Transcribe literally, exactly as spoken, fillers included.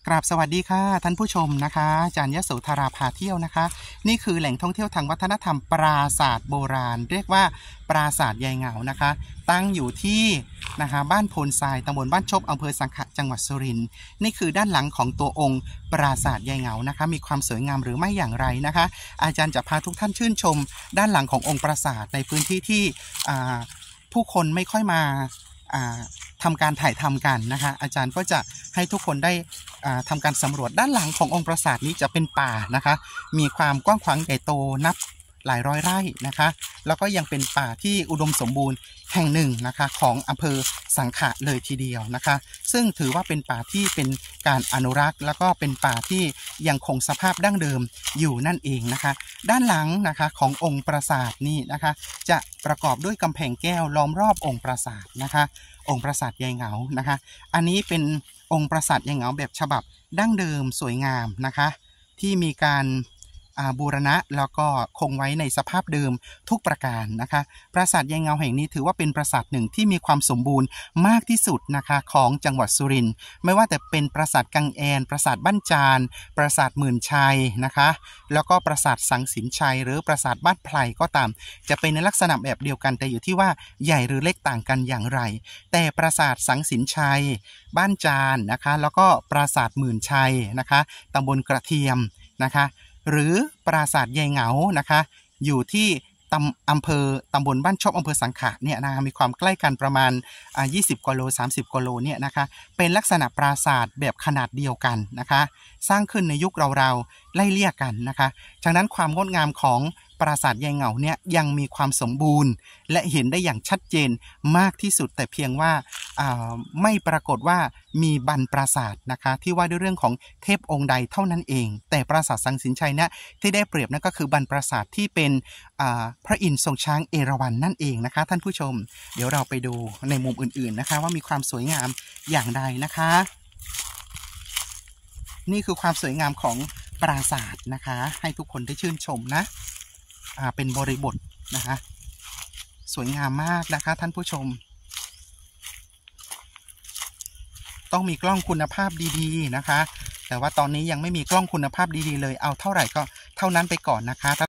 กราบสวัสดีค่ะท่านผู้ชมนะคะอาจารย์ยโสธราพาเที่ยวนะคะนี่คือแหล่งท่องเที่ยวทางวัฒนธรรมปราสาทโบราณเรียกว่าปราสาทยายเหงานะคะตั้งอยู่ที่นะคะบ้านโพนทรายตำบลบ้านชบอำเภอสังขะจังหวัดสุรินทร์นี่คือด้านหลังของตัวองค์ปราสาทยายเหงานะคะมีความสวยงามหรือไม่อย่างไรนะคะอาจารย์จะพาทุกท่านชื่นชมด้านหลังขององค์ปราสาทในพื้นที่ที่ผู้คนไม่ค่อยมาทำการถ่ายทำกันนะคะอาจารย์ก็จะให้ทุกคนได้ทำการสำรวจด้านหลังขององค์ปราสาทนี้จะเป็นป่านะคะมีความกว้างขวางใหญ่โตนับหลายร้อยไร่นะคะแล้วก็ยังเป็นป่าที่อุดมสมบูรณ์แห่งหนึ่งนะคะของอำเภอสังขะเลยทีเดียวนะคะซึ่งถือว่าเป็นป่าที่เป็นการอนุรักษ์แล้วก็เป็นป่าที่ยังคงสภาพดั้งเดิมอยู่นั่นเองนะคะด้านหลังนะคะขององค์ปราสาทนี่นะคะจะประกอบด้วยกำแพงแก้วล้อมรอบองค์ปราสาทนะคะองค์ปราสาทยายเหงานะคะอันนี้เป็นองค์ปราสาทยายเหงาแบบฉบับดั้งเดิมสวยงามนะคะที่มีการบูรณะแล้วก็คงไว้ในสภาพเดิมทุกประการนะคะปราสาทยายเหงาแห่งนี้ถือว่าเป็นปราสาทหนึ่งที่มีความสมบูรณ์มากที่สุดนะคะของจังหวัดสุรินทร์ไม่ว่าแต่เป็นปราสาทกังแอนปราสาทบ้านจานปราสาทหมื่นชัยนะคะแล้วก็ปราสาทสังสินชัยหรือปราสาทบ้านไพรก็ตามจะเป็นในลักษณะแบบเดียวกันแต่อยู่ที่ว่าใหญ่หรือเล็กต่างกันอย่างไรแต่ปราสาทสังสินชัยบ้านจานนะคะแล้วก็ปราสาทหมื่นชัยนะคะตำบลกระเทียมนะคะหรือปราสาทยายเหงานะคะอยู่ที่ตำอำเภอตำบลบ้านชบอำเภอสังขะเนี่ยนะมีความใกล้กันประมาณยี่สิบกว่าโลสามสิบกว่าโลเนี่ยนะคะเป็นลักษณะปราสาทแบบขนาดเดียวกันนะคะสร้างขึ้นในยุคเราๆไล่เลี่ยกันนะคะฉะนั้นความงดงามของปราสาทยายเหงาเนี่ยยังมีความสมบูรณ์และเห็นได้อย่างชัดเจนมากที่สุดแต่เพียงว่าไม่ปรากฏว่ามีบรรปราสาทนะคะที่ว่าด้วยเรื่องของเทพองค์ใดเท่านั้นเองแต่ปราสาทสังสินชัยเนี่ยที่ได้เปรียบนั่นก็คือบรรปราสาทที่เป็นพระอินทร์ทรงช้างเอราวัณ นั่นเองนะคะท่านผู้ชมเดี๋ยวเราไปดูในมุมอื่นๆนะคะว่ามีความสวยงามอย่างใดนะคะนี่คือความสวยงามของปราสาทนะคะให้ทุกคนได้ชื่นชมนะอ่าเป็นบริบทนะคะสวยงามมากนะคะท่านผู้ชมต้องมีกล้องคุณภาพดีๆนะคะแต่ว่าตอนนี้ยังไม่มีกล้องคุณภาพดีๆเลยเอาเท่าไหร่ก็เท่านั้นไปก่อนนะคะ